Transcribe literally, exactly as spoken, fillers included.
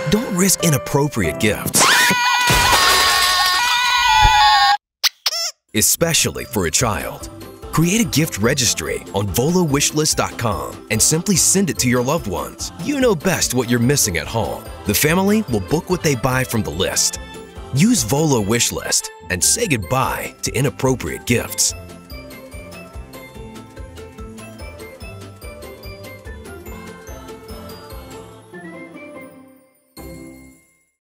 Don't risk inappropriate gifts, especially for a child. Create a gift registry on volo wishlist dot com and simply send it to your loved ones. You know best what you're missing at home. The family will book what they buy from the list. Use Volo Wishlist and say goodbye to inappropriate gifts.